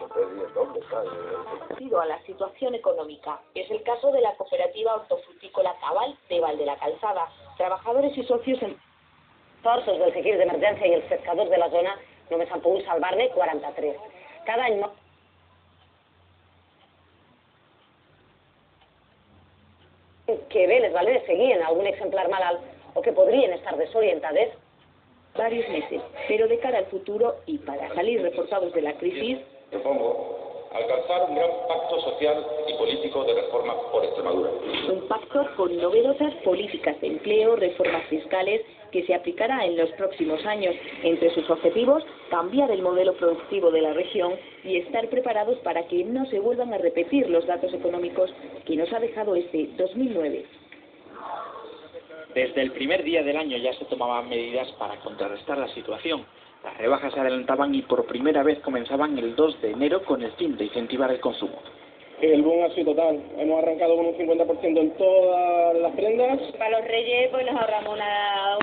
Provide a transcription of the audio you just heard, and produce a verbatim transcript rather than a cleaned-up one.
tres días dobles, ¿sabes? Debido a la situación económica. Es el caso de la cooperativa hortofrutícola Cabal de Val de la Calzada. Trabajadores i socios en... Forços dels equips d'emergència i els pescadors de la zona només han pogut salvar-ne quaranta-tres. Cada any... que bé les balenes seguien algun exemplar malalt o que podrien estar desorientades. Varios meses, pero de cara al futuro y para salir reforzados de la crisis... Propongo alcanzar un gran pacto social y político de reforma por Extremadura. Un pacto con novedosas políticas de empleo, reformas fiscales, que se aplicará en los próximos años. Entre sus objetivos, cambiar el modelo productivo de la región y estar preparados para que no se vuelvan a repetir los datos económicos que nos ha dejado este dos mil nueve. Desde el primer día del año ya se tomaban medidas para contrarrestar la situación. Las rebajas se adelantaban y por primera vez comenzaban el dos de enero con el fin de incentivar el consumo. El boom ha sido total. Hemos arrancado con un cincuenta por ciento en todas las prendas. Para los Reyes pues nos ahorramos una